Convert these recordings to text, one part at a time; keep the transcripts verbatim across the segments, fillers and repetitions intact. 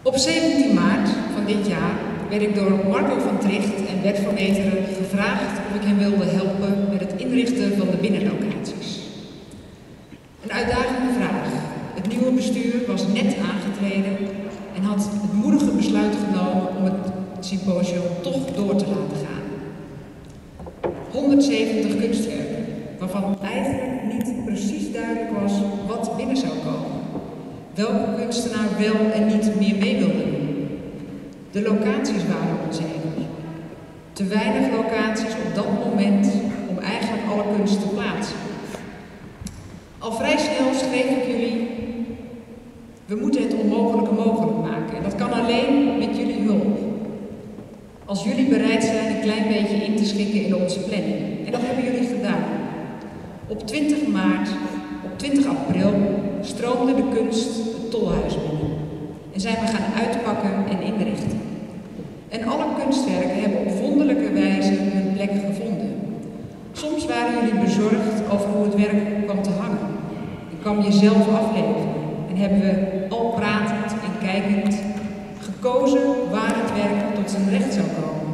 Op zeventien maart van dit jaar werd ik door Marco van Tricht en Bert van Meteren gevraagd of ik hem wilde helpen met het inrichten van de binnenlocaties. Een uitdagende vraag. Het nieuwe bestuur was net aangetreden en had het moedige besluit genomen om het symposium toch door te laten gaan. honderdzeventig kunstwerken, waarvan eigenlijk niet precies duidelijk was wat binnen zou komen. Welke kunstenaar wel en niet meer mee wilde doen. De locaties waren onzeker. Te weinig locaties op dat moment om eigenlijk alle kunst te plaatsen. Al vrij snel schreef ik jullie, we moeten het onmogelijke mogelijk maken. En dat kan alleen met jullie hulp. Als jullie bereid zijn een klein beetje in te schikken in onze planning. En dat hebben jullie gedaan. Op twintig maart, op twintig april stroomde de kunst het Tolhuis binnen. En zijn we gaan uitpakken en inrichten. En alle kunstwerken hebben op wonderlijke wijze hun plek gevonden. Soms waren jullie bezorgd over hoe het werk kwam te hangen. En kwam je zelf afleveren. En hebben we al pratend en kijkend gekozen waar het werk tot zijn recht zou komen.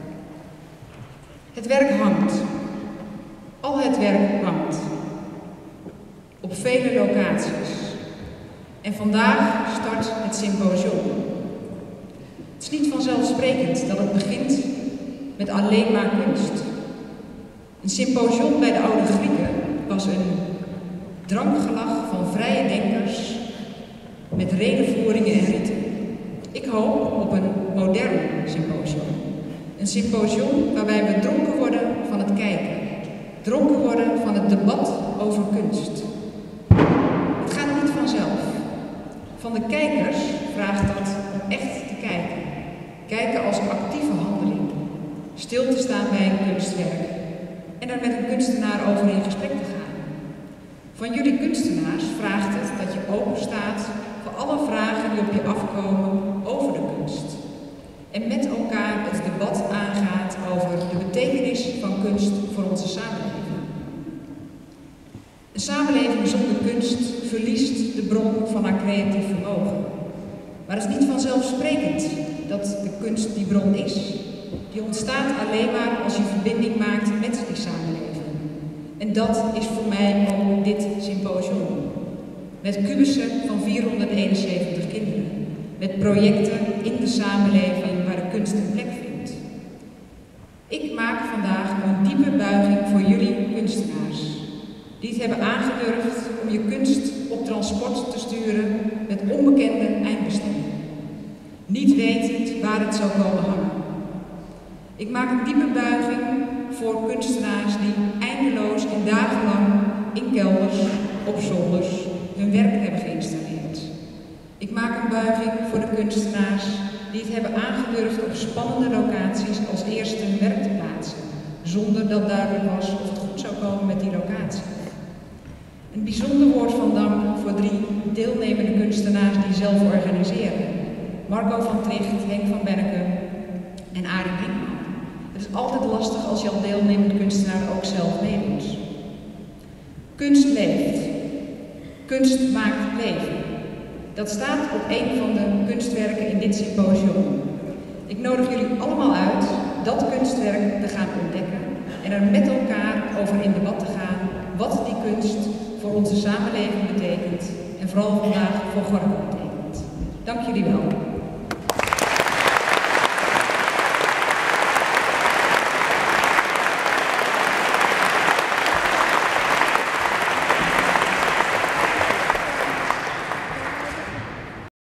Het werk hangt. Al het werk hangt. Op vele locaties. En vandaag start het symposium. Het is niet vanzelfsprekend dat het begint met alleen maar kunst. Een symposium bij de oude Grieken was een drankgelach van vrije denkers met redenvoeringen en riten. Ik hoop op een modern symposium. Een symposium waarbij we dronken worden van het kijken. Dronken worden van het debat over kunst. Het gaat niet vanzelf. Van de kijkers vraagt dat om echt te kijken. Kijken als actieve handeling. Stil te staan bij een kunstwerk. En er met een kunstenaar over in gesprek te gaan. Van jullie kunstenaars vraagt het dat je open staat voor alle vragen die op je afkomen over de kunst. En met elkaar het debat aangaat over de betekenis van kunst voor onze samenleving. Een samenleving zonder kunst verliest de bron van haar creatief vermogen. Maar het is niet vanzelfsprekend dat de kunst die bron is. Die ontstaat alleen maar als je verbinding maakt met die samenleving. En dat is voor mij ook dit symposium. Met kubussen van vierhonderdeenenzeventig kinderen. Met projecten in de samenleving waar de kunst een plek vindt. Ik maak vandaag een diepe buiging voor jullie kunstenaars. Die het hebben aangedurfd om je kunst op transport te sturen met onbekende eindbestemming. Niet wetend waar het zou komen hangen. Ik maak een diepe buiging voor kunstenaars die eindeloos en dagenlang in kelders, op zolders, hun werk hebben geïnstalleerd. Ik maak een buiging voor de kunstenaars die het hebben aangedurfd op spannende locaties als eerste hun werk te plaatsen, zonder dat duidelijk was of het goed zou komen met die locatie. Een bijzonder woord van dank voor drie deelnemende kunstenaars die zelf organiseren. Marco van Tricht, Henk van Benneke en Arie Brinkman. Het is altijd lastig als je als deelnemende kunstenaar ook zelf meedoet. Kunst leeft. Kunst maakt leven. Dat staat op een van de kunstwerken in dit symposium. Ik nodig jullie allemaal uit dat kunstwerk te gaan ontdekken en er met elkaar over in debat te gaan wat die kunst voor onze samenleving betekent en vooral vandaag voor Gorkum.